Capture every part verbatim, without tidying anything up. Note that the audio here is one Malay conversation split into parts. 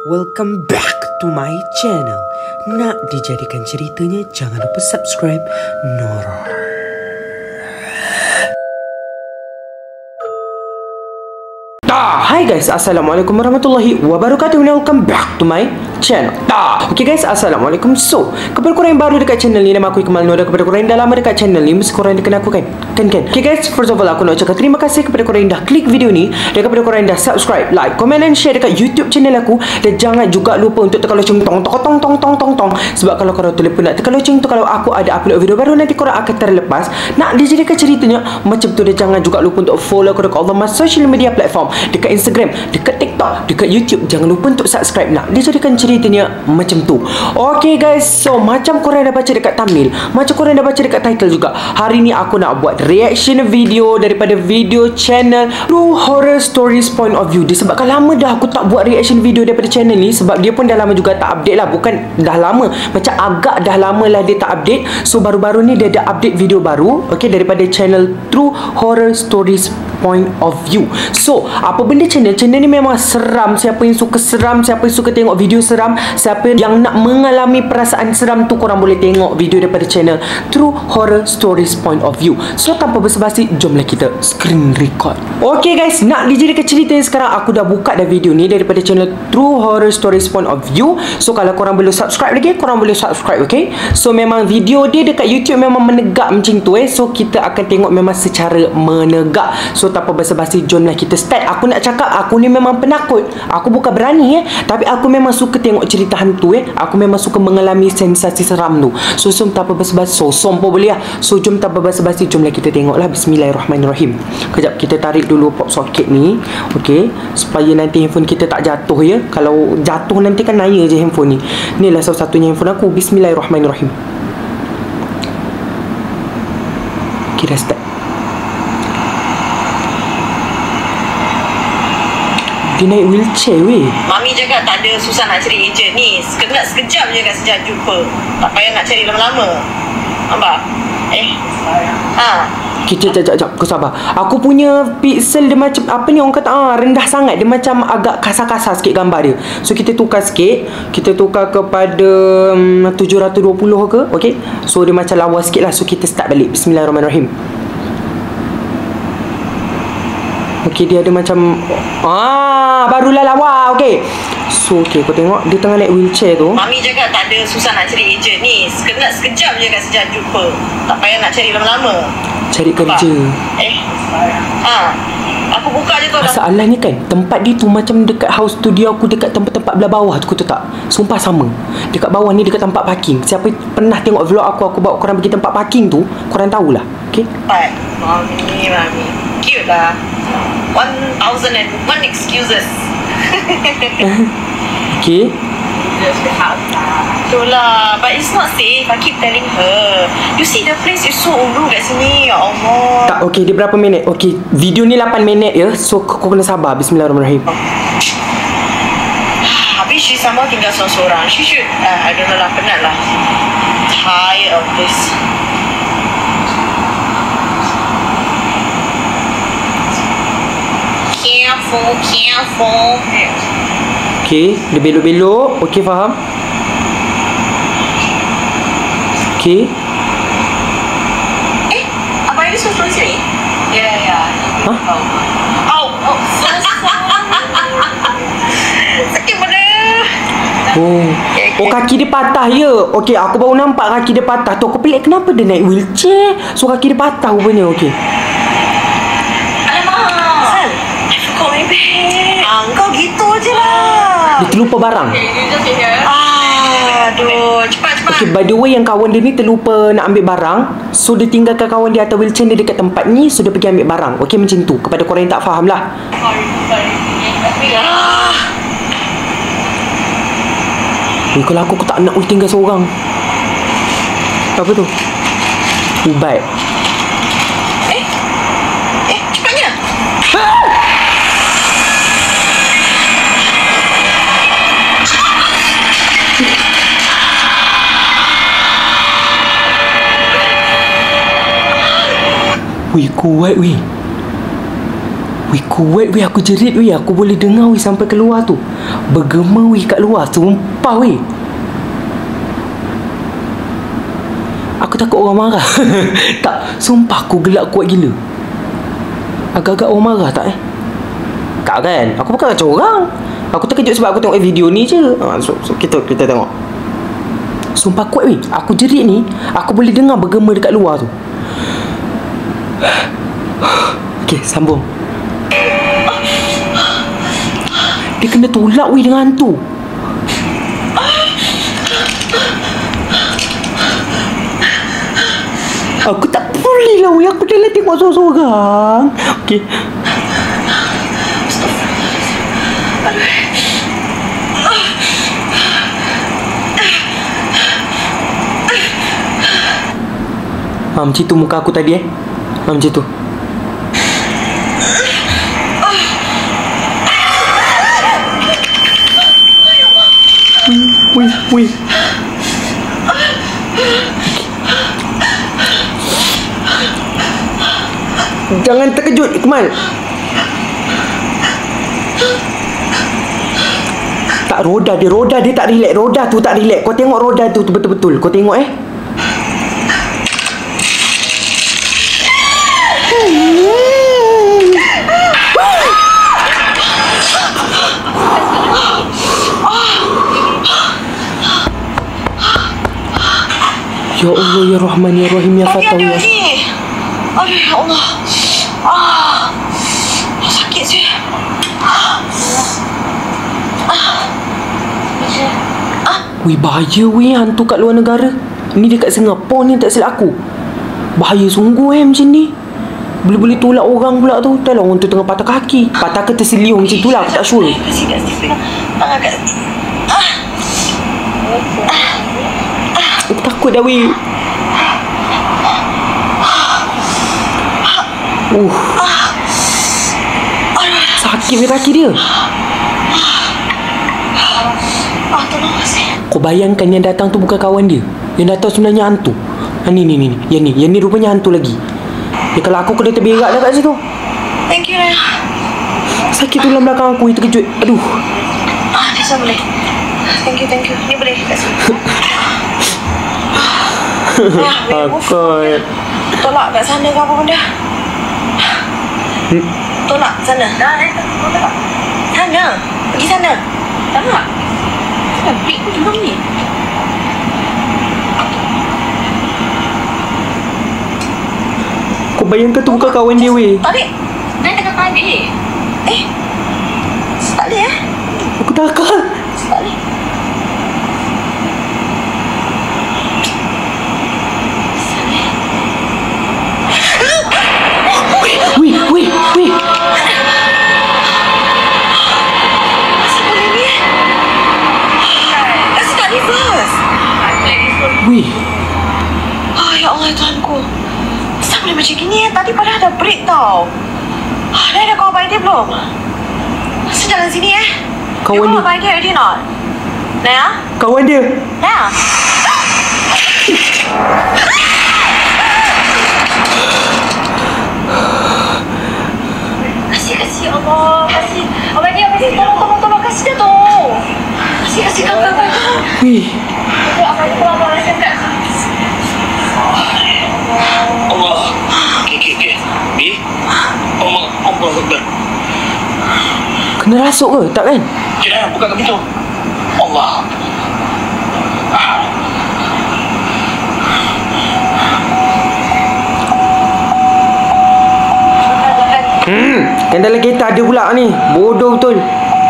Welcome back to my channel. Nak dijadikan ceritanya, jangan lupa subscribe Nora. Hai guys, Assalamualaikum warahmatullahi wabarakatuh. Welcome back to my channel. Okay guys, Assalamualaikum. So, kepada korang yang baru dekat channel ni, nama aku Ikmal Nora. Kepada korang yang dah lama dekat channel ni, mesti korang dah kenal aku kan? Kan kan? Okay guys, first of all aku nak ucapkan terima kasih kepada korang yang dah klik video ni, dan kepada korang yang dah subscribe, like, comment dan share dekat YouTube channel aku. Dan jangan juga lupa untuk tekan loceng tong tong tong tong tong tong tong. Sebab kalau korang terlupa nak tekan loceng tu, kalau aku ada upload video baru, nanti korang akan terlepas. Nak dijadikan ceritanya macam tu. Dan jangan juga lupa untuk follow aku dekat all my social media platform, dekat Instagram, dekat TikTok, dekat YouTube. Jangan lupa untuk subscribe. Nak dijadikan ceritanya macam tu. Okay guys, so macam korang dah baca dekat thumbnail, macam korang dah baca dekat title juga, hari ni aku nak buat reaction video daripada video channel True Horror Stories Point of View. Disebabkan lama dah aku tak buat reaction video daripada channel ni, sebab dia pun dah lama juga tak update lah. Bukan dah lama, macam agak dah lama lah dia tak update. So baru-baru ni dia ada update video baru, okay, daripada channel True Horror Stories Point of View. So apa benda channel? Channel ni memang seram. Siapa yang suka seram, siapa yang suka tengok video seram, siapa yang nak mengalami perasaan seram tu, korang boleh tengok video daripada channel True Horror Stories Point of View. So tanpa basa-basi, jomlah kita screen record. Okay guys, nak dijadikan cerita yang sekarang, aku dah buka dah video ni daripada channel True Horror Stories Point of View. So kalau korang belum subscribe lagi, korang boleh subscribe, okay? So memang video dia dekat YouTube memang menegak macam tu eh. So kita akan tengok memang secara menegak. So tanpa basa-basi, jomlah kita start. Aku nak cakap, aku ni memang penakut. Aku bukan berani eh, tapi aku memang suka tengok cerita hantu eh. Aku memang suka mengalami sensasi seram tu. So jom tanpa basa-basi, so som pun boleh lah. So jom tanpa basa-basi, jomlah kita tengoklah. Bismillahirrahmanirrahim. Kejap, kita tarik dulu pop socket ni, okay, supaya nanti handphone kita tak jatuh ya. Kalau jatuh nanti kan naya je handphone ni. Ni lah salah satunya handphone aku. Bismillahirrahmanirrahim. Okay, dah start. Dia naik wheelchair weh. Mami cakap tak ada susah nak cari ejen ni. Sekejap sekejap je kat sejak jumpa. Tak payah nak cari lama-lama. Nampak? Eh. Ha. Kita jap jap jap, kau sabar. Aku punya pixel dia macam apa ni orang kata, ah rendah sangat. Dia macam agak kasar-kasar sikit gambar dia. So kita tukar sikit. Kita tukar kepada um, tujuh ratus dua puluh ke? Okey. So dia macam lawa sikit lah. So kita start balik. Bismillahirrahmanirrahim. Okey, dia ada macam, ah barulah lawa. Okey. So okey, kau tengok dia tengah naik wheelchair tu. Mami cakap tak ada susah nak cari ejen ni. Sekejap sekejap je kat sejak jumpa. Tak payah nak cari lama-lama. Cari kerja. Eh. Ha. Aku buka je tu. Masalahnya kan, tempat dia tu macam dekat house studio aku, dekat tempat-tempat belah bawah tu, kau tahu tak? Sumpah sama. Dekat bawah ni dekat tempat parking. Siapa pernah tengok vlog aku, aku bawa korang pergi tempat parking tu, korang tahulah. Okey? Tempat. Mami, mami. Cute lah. One thousand and one excuses. Okay. Itulah. But it's not safe. I keep telling her. You see the place is so ulu kat sini. Ya Allah. Tak, okay, dia berapa minit? Okay, video ni lapan minit ya. So kau, kau kena sabar. Bismillahirrahmanirrahim. Habis she sama tinggal seorang-seorang. She should, uh, I don't know lah, penat lah. Tired of this. Careful, careful. Okay, dia belok-belok. Okay, faham? Okay. Eh, apa ini susun sini? Ya, ya. Hah? Au, au. Sakit mana? Oh. Oh, kaki dia patah ya. Okey, aku baru nampak kaki dia patah. Tu aku pelik kenapa dia naik wheelchair. So kaki dia patah rupanya. Okey. Alamak. Sal, I forgot my bag. Ah, kau gitu je lah. Dia terlupa barang. Ah, aduh, cepat cepat. Okay, by the way, yang kawan dia ni terlupa nak ambil barang. So dia tinggalkan kawan dia atas wheelchair dia dekat tempat ni. So dia pergi ambil barang. Okay, macam tu. Kepada korang yang tak faham lah. Sorry, sorry. Ah. Eh, kalau aku, aku tak nak tinggal seorang. Apa tu? Ubat. Eh? Eh, cepatnya. Wih, kuat wih. Wih kuat wih, aku jerit wih. Aku boleh dengar wih sampai keluar tu. Bergema wih kat luar. Sumpah wih. Aku takut orang marah. Tak, sumpah aku gelak kuat gila. Agak-agak orang marah tak eh? Tak kan? Aku bukan kacau orang. Aku terkejut sebab aku tengok video ni je. Ha, so, so kita kita tengok. Sumpah kuat weh. Aku jerit ni, aku boleh dengar bergema dekat luar tu. Okey, sambung. Dia kena tolak weh dengan hantu. Aku tak boleh lah weh. Aku dah lah tengok seorang-seorang. Okey. Ha, macam tu muka aku tadi eh. Ha, macam tu. Wih, wih. Jangan terkejut, Ikmal. Tak, roda dia, roda dia tak relax. Roda tu tak relax. Kau tengok roda tu, tu betul-betul. Kau tengok eh. Ya Allah, ya Rahman, ya Rahim, ya Fatah, ya. Aduh, ya Allah. Ah, sakit sih. Wih, bahaya weh hantu kat luar negara. Ni dekat Singapura ni tak silap aku. Bahaya sungguh eh macam ni. Boleh-boleh tolak orang pula tu. Dah lah orang tu tengah patah kaki. Patah ke terseliung macam tu lah, aku tak sure. Kasih kat Steve pegang tangan kat ah. Aku takut dah weh. Uh. Sakit weh kaki dia. Ah, tolong kasih. Kau bayangkan yang datang tu bukan kawan dia. Yang datang sebenarnya hantu. Ha, ni ni ni ni. Yang ni, yang ni rupanya hantu lagi. Ya kalau aku kena terberak dah kat situ. Thank you, Naya. Sakit tu dalam belakang aku, terkejut. Aduh. Ah, bisa boleh. Thank you, thank you. Ni boleh kat sini. Ah, Akut. tolak kat sana ke apa benda? Hmm. Tolak sana. Dah, dah, tolak. Sana. Pergi sana. Tak. Big pun juga ni. Kau bayangkan tu bukan kawan dia weh. Tarik. Naik tengah tarik. Eh. Tak boleh eh? Aku takut. Tak boleh. Weh, weh, weh. Wih. Ah, ya Allah Tuhanku. Kenapa boleh macam gini ya? Tadi padahal ada break tau. Ah, dah ada kau abang dia belum? Masa jalan sini eh. Kawan dia. You call abang dia already not? Naya? Kawan dia. Naya? Kasih, kasih Allah. Kasih. Abang dia, abang dia. Tolong, tolong, tolong. Kasih dah tu. Kasih, kasih kakak, kakak. Wih. Abang dia tolong, tolong. Kasih kat. Allah. Okey, okey, okey. Bi. Allah, Allah Akbar. Kena rasuk ke? Tak kan? Okey dah, buka pintu. Allah. Hmm, yang dalam kereta ada pula ni. Bodoh betul.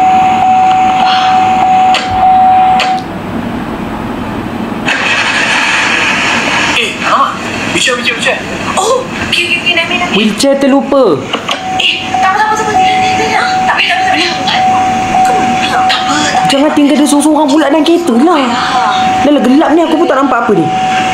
Eh, Mama. Bicara, bicara, bicara. Oh, okey, okey, okey. Naik, naik, naik. Wheelchair terlupa. Eh, tak apa, tak apa, tak apa. Tak apa, tak apa, tak apa. Tak apa. Jangan tinggal dia seorang-seorang pula dalam kereta lah. Dah lah gelap ni, aku pun tak nampak apa ni.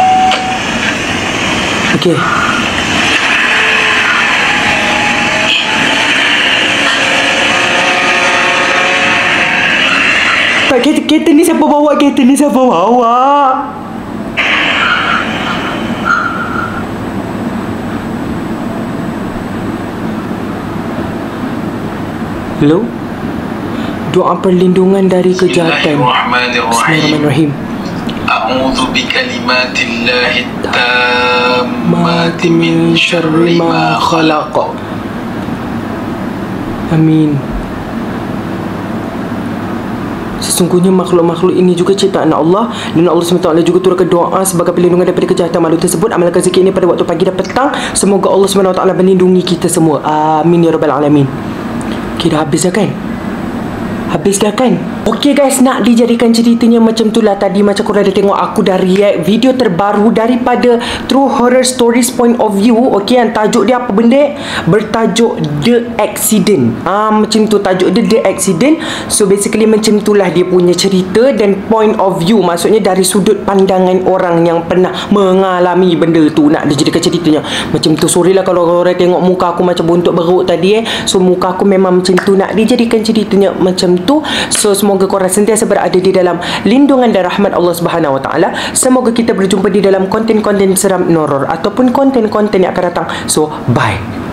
Okey. Tak, kereta, kereta ni siapa bawa? Kereta ni siapa bawa? Hello? Doa perlindungan dari kejahatan. Bismillahirrahmanirrahim. Bismillahirrahim. A'udzu bikalimatillahi tammati min syarri ma khalaq. Amin. Sesungguhnya makhluk-makhluk ini juga ciptaan Allah, dan Allah subhanahu wa taala juga turunkan doa sebagai perlindungan daripada kejahatan makhluk tersebut. Amalkan zikir ini pada waktu pagi dan petang. Semoga Allah subhanahu wa taala melindungi kita semua. Amin ya rabbal alamin. Okay, dah habis dah kan? Habis dah kan? Okay guys, nak dijadikan ceritanya macam tu lah. Tadi macam korang dah tengok aku dah react video terbaru daripada True Horror Stories Point of View. Okay, yang tajuk dia apa benda? Bertajuk The Accident. Ah, macam tu tajuk dia, The Accident. So basically macam tu lah dia punya cerita dan point of view. Maksudnya dari sudut pandangan orang yang pernah mengalami benda tu. Nak dijadikan ceritanya macam tu. Sorry lah kalau korang tengok muka aku macam bontot beruk tadi eh. So muka aku memang macam tu. Nak dijadikan ceritanya macam tu. So semoga korang sentiasa berada di dalam lindungan dan rahmat Allah Subhanahu Wa Taala. Semoga kita berjumpa di dalam konten-konten seram horror ataupun konten-konten yang akan datang. So bye.